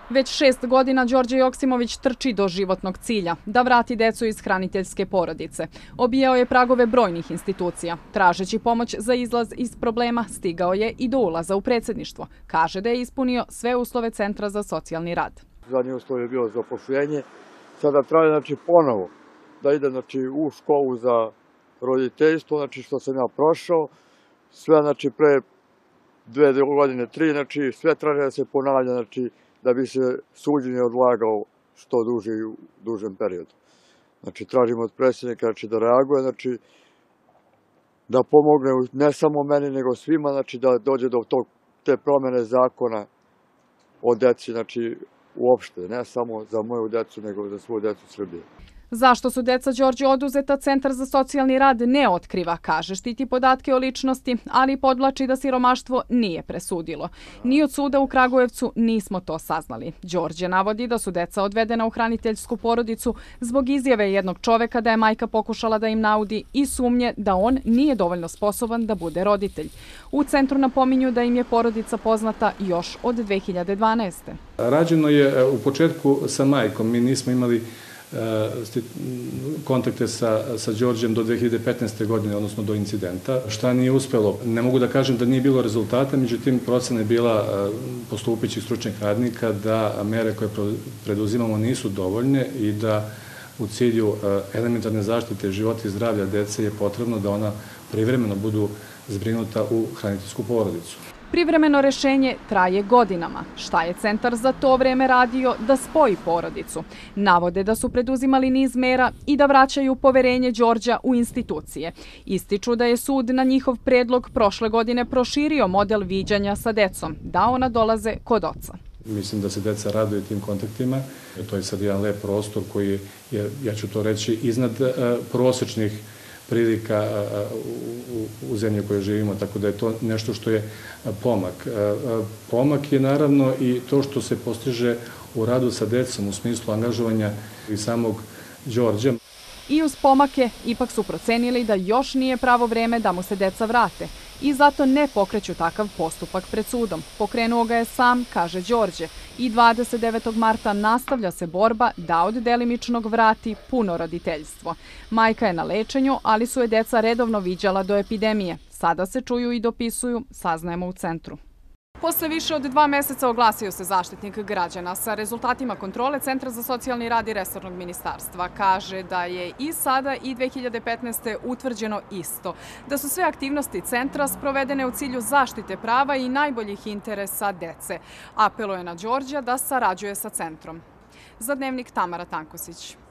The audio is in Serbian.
Već 6 godina Đorđe Joksimović trči do životnog cilja, da vrati decu iz hraniteljske porodice. Obijao je pragove brojnih institucija. Tražeći pomoć za izlaz iz problema, stigao je i do ulaza u predsjedništvo. Kaže da je ispunio sve uslove Centra za socijalni rad. Zadnji uslov je bilo zaposlenje. Sada traje ponovo da ide u školu za roditeljstvo, što sam ja prošao. Sve pre 2 godine, 3, sve traže da se ponavlja, da bi se suđenje odlagao što duže i u dužem periodu. Tražimo od predsjednika da reaguje, da pomogne ne samo meni, nego svima, da dođe do te promene zakona o deci, uopšte, ne samo za moju decu, nego za svu decu Srbije. Zašto su deca Đorđe oduzeta, Centar za socijalni rad ne otkriva, kaže, štiti podatke o ličnosti, ali podvlači da siromaštvo nije presudilo. Ni od suda u Kragujevcu nismo to saznali. Đorđe navodi da su deca odvedena u hraniteljsku porodicu zbog izjave jednog čoveka da je majka pokušala da im naudi i sumnje da on nije dovoljno sposoban da bude roditelj. U centru napominju da im je porodica poznata još od 2012. Rađeno je u početku sa majkom, mi nismo imali kontakte sa Đorđem do 2015. godine, odnosno do incidenta. Šta nije uspelo? Ne mogu da kažem da nije bilo rezultata, međutim procena je bila postupećih stručnih radnika da mere koje preduzimamo nisu dovoljne i da u cilju elementarne zaštite života i zdravlja dece je potrebno da ona privremeno budu zbrinuta u hraniteljsku porodicu. Privremeno rešenje traje godinama. Šta je centar za to vreme radio da spoji porodicu? Navode da su preduzimali niz mera i da vraćaju poverenje Đorđa u institucije. Ističu da je sud na njihov predlog prošle godine proširio model viđanja sa decom, da ona dolaze kod oca. Mislim da se deca raduju tim kontaktima. To je sad jedan lep prostor koji je, ja ću to reći, iznad prosečnih prilika u zemlji u kojoj živimo, tako da je to nešto što je pomak. Pomak je naravno i to što se postiže u radu sa decom u smislu angažovanja i samog Đorđa. I uz pomake ipak su procenili da još nije pravo vreme da mu se deca vrate i zato ne pokreću takav postupak pred sudom. Pokrenuo ga je sam, kaže Đorđe, i 29. marta nastavlja se borba da od delimičnog vrati puno roditeljstvo. Majka je na lečenju, ali su je deca redovno viđala do epidemije. Sada se čuju i dopisuju, saznajemo u centru. Posle više od 2 meseca oglasio se Zaštitnik građana sa rezultatima kontrole Centra za socijalni rad i resornog ministarstva. Kaže da je i sada i 2015. utvrđeno isto. Da su sve aktivnosti centra sprovedene u cilju zaštite prava i najboljih interesa dece. Apeluje na Đorđa da sarađuje sa centrom. Za Dnevnik Tamara Tankosić.